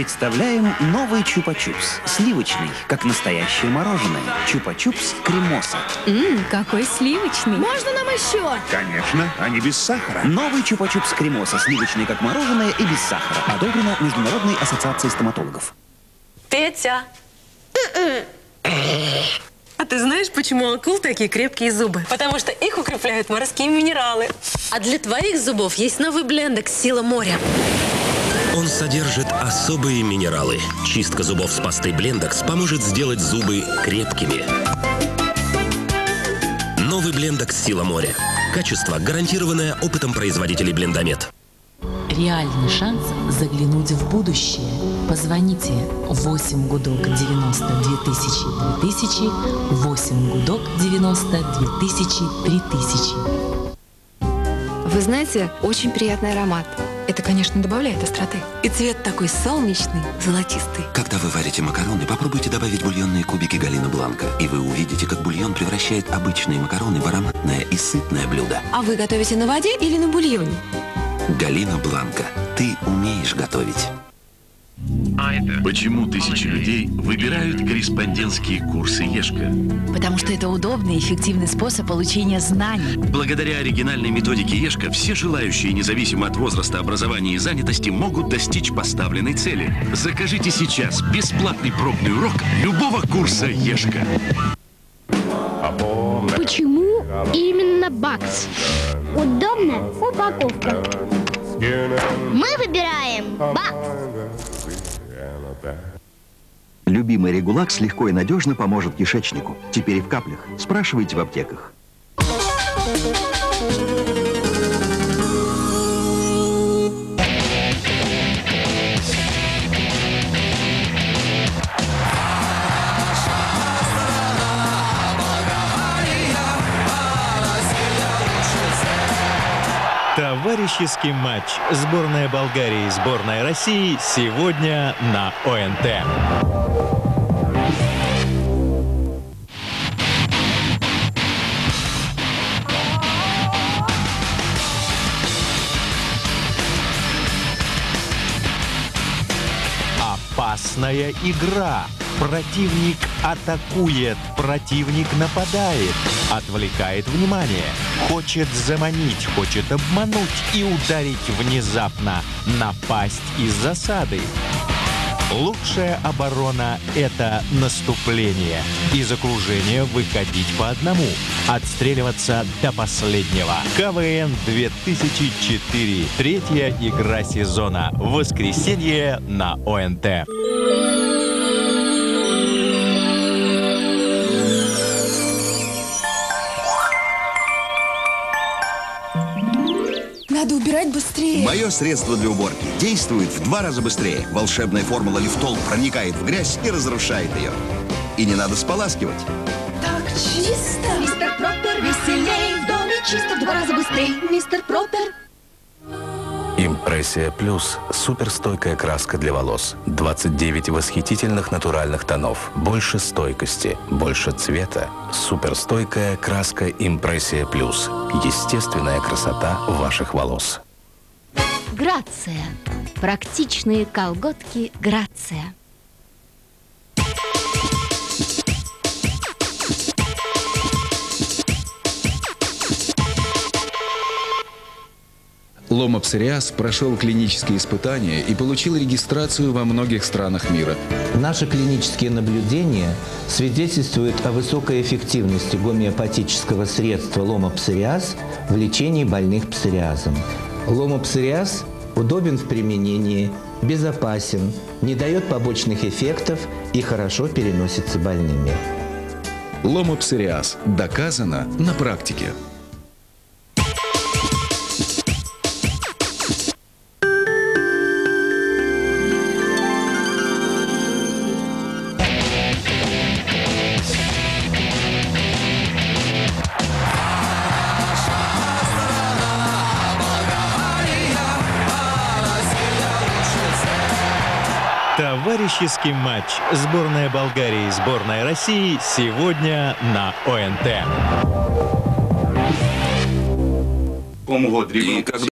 Представляем новый чупа-чупс. Сливочный, как настоящее мороженое. Чупа-чупс кремоса. Какой сливочный. Можно нам еще? Конечно, они без сахара. Новый чупа-чупс кремоса. Сливочный, как мороженое и без сахара. Одобрено Международной ассоциацией стоматологов. Петя! А ты знаешь, почему у акул такие крепкие зубы? Потому что их укрепляют морские минералы. А для твоих зубов есть новый блендекс «Сила моря». Он содержит особые минералы. Чистка зубов с пастой Блендекс поможет сделать зубы крепкими. Новый Блендекс «Сила моря». Качество, гарантированное опытом производителей Блендамед. Реальный шанс заглянуть в будущее. Позвоните 8 гудок 90 2000 2000, 8 гудок 90 2000 3000. Вы знаете, очень приятный аромат. Это, конечно, добавляет остроты. И цвет такой солнечный, золотистый. Когда вы варите макароны, попробуйте добавить бульонные кубики Галина Бланка, и вы увидите, как бульон превращает обычные макароны в ароматное и сытное блюдо. А вы готовите на воде или на бульоне? Галина Бланка, ты умеешь готовить. Почему тысячи людей выбирают корреспондентские курсы Ешка? Потому что это удобный и эффективный способ получения знаний. Благодаря оригинальной методике Ешка все желающие, независимо от возраста, образования и занятости, могут достичь поставленной цели. Закажите сейчас бесплатный пробный урок любого курса Ешка. Почему именно Бакс? Удобная упаковка. Мы выбираем Бакс. Любимый Регулакс легко и надежно поможет кишечнику. Теперь и в каплях. Спрашивайте в аптеках. Товарищеский матч. Сборная Болгарии и сборная России сегодня на ОНТ. Опасная игра. Противник атакует, противник нападает, отвлекает внимание, хочет заманить, хочет обмануть и ударить внезапно, напасть из засады. Лучшая оборона – это наступление. Из окружения выходить по одному, отстреливаться до последнего. КВН 2004. Третья игра сезона. Воскресенье на ОНТ. Надо убирать быстрее. Мое средство для уборки действует в 2 раза быстрее. Волшебная формула Лифтол проникает в грязь и разрушает ее. И не надо споласкивать. Так чисто. Мистер Пропер веселей, в доме чисто в 2 раза быстрее. Мистер Пропер. Импрессия Плюс – суперстойкая краска для волос. 29 восхитительных натуральных тонов. Больше стойкости, больше цвета. Суперстойкая краска Импрессия Плюс. Естественная красота ваших волос. Грация. Практичные колготки Грация. Ломопсориаз прошел клинические испытания и получил регистрацию во многих странах мира. Наши клинические наблюдения свидетельствуют о высокой эффективности гомеопатического средства ломопсориаз в лечении больных псориазом. Ломопсориаз удобен в применении, безопасен, не дает побочных эффектов и хорошо переносится больными. Ломопсориаз. Доказано на практике. Товарищеский матч. Сборная Болгарии и сборная России сегодня на ОНТ. И когда